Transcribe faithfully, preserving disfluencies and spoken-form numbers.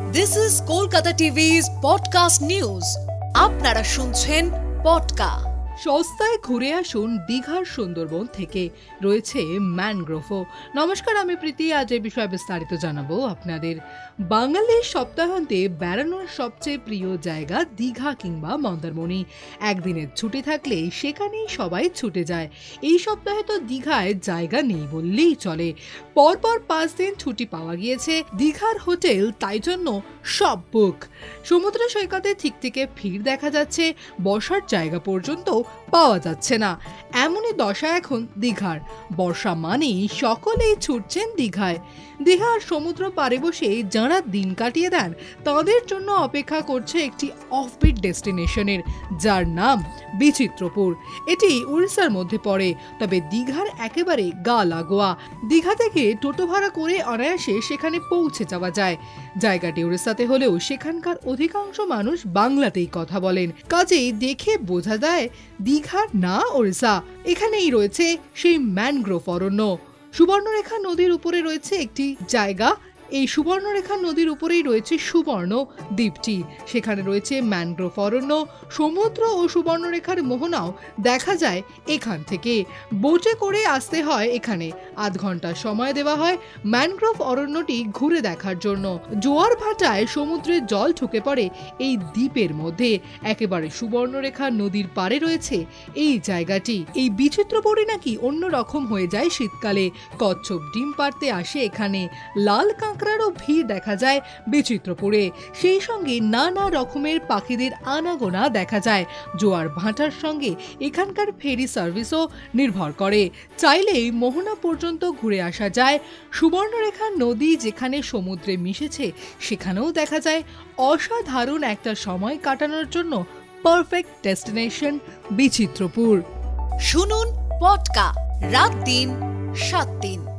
This is Kolkata T V's podcast news. আপনারা শুনছেন পডকা। সস্তায় ঘুরে আসুন দীঘার সুন্দরবন থেকে, রয়েছে ম্যানগ্রোভও। নমস্কার, আমি প্রীতি। আজ এই বিষয়ে বিস্তারিত জানাবো আপনাদের। বাঙালির সপ্তাহান্তে বেড়ানোর সবচেয়ে প্রিয় জায়গা দীঘা কিংবা মন্দারমণি। একদিনের ছুটি থাকলে সেখানেই সবাই ছুটে যায়। এই সপ্তাহে তো দীঘায় জায়গা নেই বললেই চলে। পরপর পাঁচ দিন ছুটি পাওয়া গিয়েছে। দীঘার হোটেল তাই জন্য সব বুক। সমুদ্র সৈকতে ঠিক থেকে ভিড় দেখা যাচ্ছে, বসার জায়গা পর্যন্ত পাওয়া যাচ্ছে না। এমনই দশা এখন দীঘার। বর্ষা মানেই সকলেই ছুটছেন দীঘায়। দীঘার সমুদ্র পাড়ে বসে যাঁরা দিন কাটিয়ে দেন তাদের জন্য অপেক্ষা করছে একটি অফবিট ডেস্টিনেশনের, যার নাম বিচিত্রপুর। এটি উড়িষ্যার মধ্যে পড়ে, তবে দীঘার একেবারে গা লাগোয়া। দীঘা থেকে টোটো ভাড়া করে অনায়াসে সেখানে পৌঁছে যাওয়া যায়। জায়গাটি উড়িষ্যাতে হলেও সেখানকার অধিকাংশ মানুষ বাংলাতেই কথা বলেন, কাজেই দেখে বোঝা যায় দীঘার না ওড়িশা। এখানেই রয়েছে সেই ম্যানগ্রোভ অরণ্য। সুবর্ণরেখা নদীর উপরে রয়েছে একটি জায়গা। এই সুবর্ণরেখা নদীর উপরেই রয়েছে সুবর্ণ দ্বীপটি। সেখানে রয়েছে ম্যানগ্রোভ অরণ্য। সমুদ্র ও সুবর্ণরেখার মোহনাও দেখা যায় এখান থেকে। বোটে করে আসতে হয় এখানে। আধ ঘন্টা সময় দেওয়া হয় ম্যানগ্রোভ অরণ্যটি ঘুরে দেখার জন্য। জোয়ার ভাটায় সমুদ্রের জল ঢুকে পড়ে এই দ্বীপের মধ্যে। একেবারে সুবর্ণরেখা নদীর পাড়ে রয়েছে এই জায়গাটি। এই বিচিত্রপুরে নাকি অন্য রকম হয়ে যায় শীতকালে। কচ্ছপ ডিম পাড়তে আসে এখানে। লাল কাঁকড়ারও ভিড় দেখা যায় বিচিত্রপুরে। সেই সঙ্গে নানা রকমের পাখিদের আনাগোনা দেখা যায়। জোয়ার ভাটার সঙ্গে এখানকার ফেরি সার্ভিসও নির্ভর করে। চাইলেই মোহনা পর্যন্ত ঘুরে আসা যায়। সুবর্ণরেখা নদী যেখানে সমুদ্রে মিশেছে সেখানেও দেখা যায় অসাধারণ একটা সময় কাটানোর জন্য পারফেক্ট ডেস্টিনেশন বিচিত্রপুর। শুনুন পডকা রাত দিন সাত দিন।